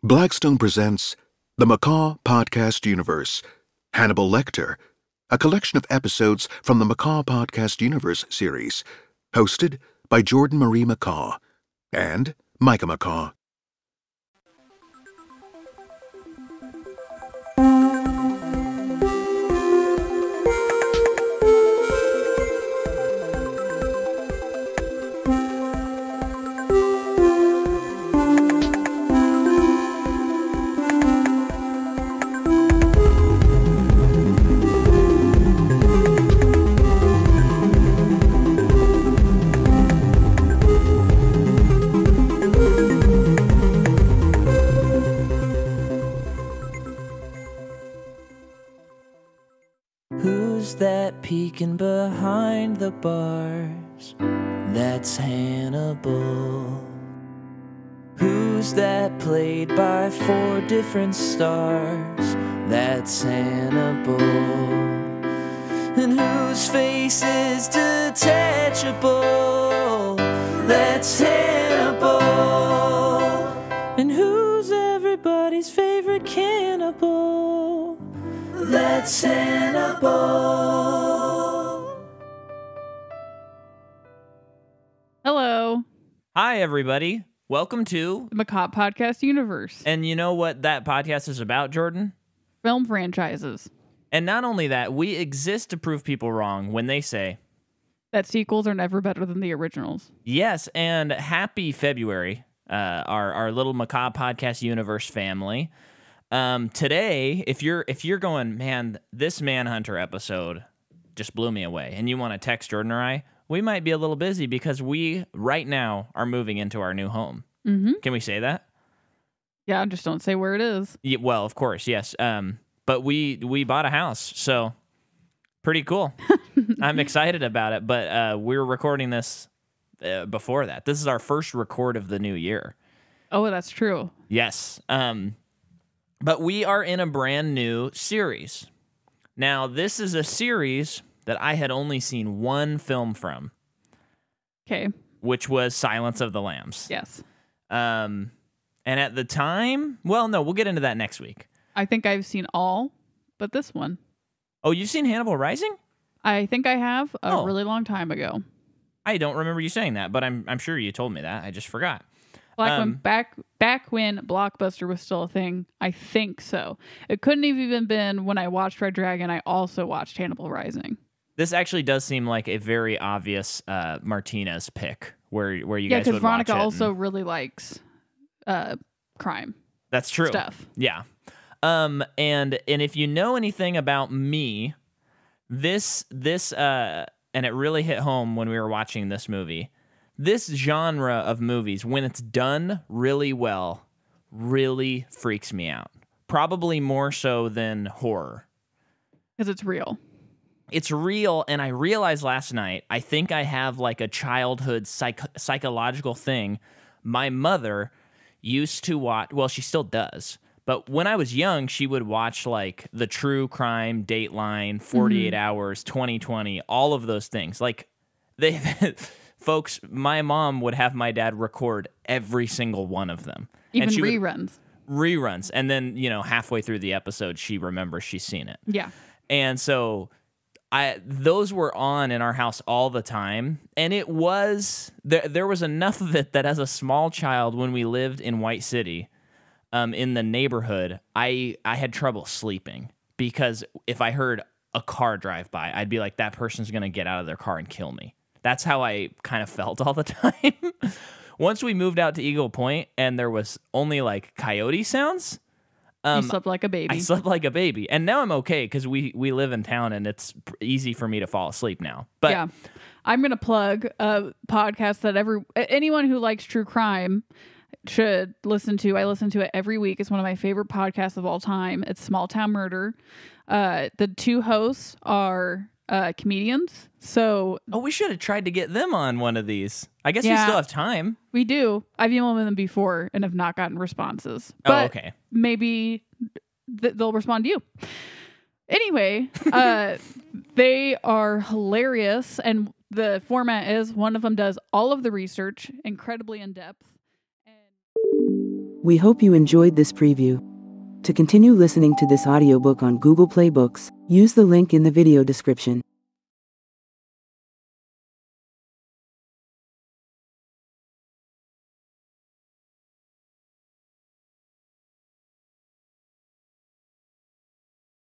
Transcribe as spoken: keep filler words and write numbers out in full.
Blackstone presents the McCaw Podcast Universe, Hannibal Lecter, a collection of episodes from the McCaw Podcast Universe series, hosted by Jordan Marie McCaw and Micah McCaw. Peeking behind the bars, that's Hannibal. Who's that played by four different stars? That's Hannibal. And whose face is detachable? That's Hannibal. And who's everybody's favorite cannibal? That's Hannibal. Hello. Hi, everybody. Welcome to The McCaw Podcast Universe. And you know what that podcast is about, Jordan? Film franchises. And not only that, we exist to prove people wrong when they say that sequels are never better than the originals. Yes, and happy February, uh, our our little McCaw Podcast Universe family. Um, today, if you're if you're going, man, this Manhunter episode just blew me away, and you want to text Jordan or I, we might be a little busy because we right now are moving into our new home. Mm-hmm. Can we say that? Yeah, just don't say where it is. Yeah, well, of course, yes. Um, but we we bought a house, so pretty cool. I'm excited about it. But uh, we're recording this uh, before that. This is our first record of the new year. Oh, that's true. Yes. Um. But we are in a brand new series. Now, this is a series that I had only seen one film from. Okay. Which was Silence of the Lambs. Yes. Um, and at the time, well, no, we'll get into that next week. I think I've seen all but this one. Oh, you've seen Hannibal Rising? I think I have a oh. really long time ago. I don't remember you saying that, but I'm I'm sure you told me that. I just forgot. Like um, when back back when Blockbuster was still a thing, I think so. It couldn't have even been when I watched Red Dragon. I also watched Hannibal Rising. This actually does seem like a very obvious uh, Martinez pick, where where you yeah, guys would watch it. Yeah, because Veronica also and... really likes uh, crime. That's true. Stuff. Yeah. Um. And and if you know anything about me, this this uh, and it really hit home when we were watching this movie. This genre of movies, when it's done really well, really freaks me out. Probably more so than horror. Because it's real. It's real, and I realized last night, I think I have like a childhood psych- psychological thing. My mother used to watch, well, she still does, but when I was young, she would watch like the True Crime, Dateline, forty-eight mm-hmm. hours, twenty twenty, all of those things. Like, they... Folks, my mom would have my dad record every single one of them. Even and she reruns. Reruns. And then, you know, halfway through the episode, she remembers she's seen it. Yeah. And so I those were on in our house all the time. And it was, there, there was enough of it that as a small child, when we lived in White City, um, in the neighborhood, I, I had trouble sleeping. Because if I heard a car drive by, I'd be like, that person's going to get out of their car and kill me. That's how I kind of felt all the time. Once we moved out to Eagle Point and there was only like coyote sounds. Um, you slept like a baby. I slept like a baby. And now I'm okay because we, we live in town and it's easy for me to fall asleep now. But yeah, I'm going to plug a podcast that every anyone who likes true crime should listen to. I listen to it every week. It's one of my favorite podcasts of all time. It's Small Town Murder. Uh, the two hosts are... Uh, comedians. So, oh, we should have tried to get them on one of these. I guess yeah, we still have time. We do. I've emailed them before and have not gotten responses. Oh, but okay. Maybe th- they'll respond to you. Anyway, uh, they are hilarious, and the format is one of them does all of the research, incredibly in depth. And We hope you enjoyed this preview. To continue listening to this audiobook on Google Play Books, use the link in the video description.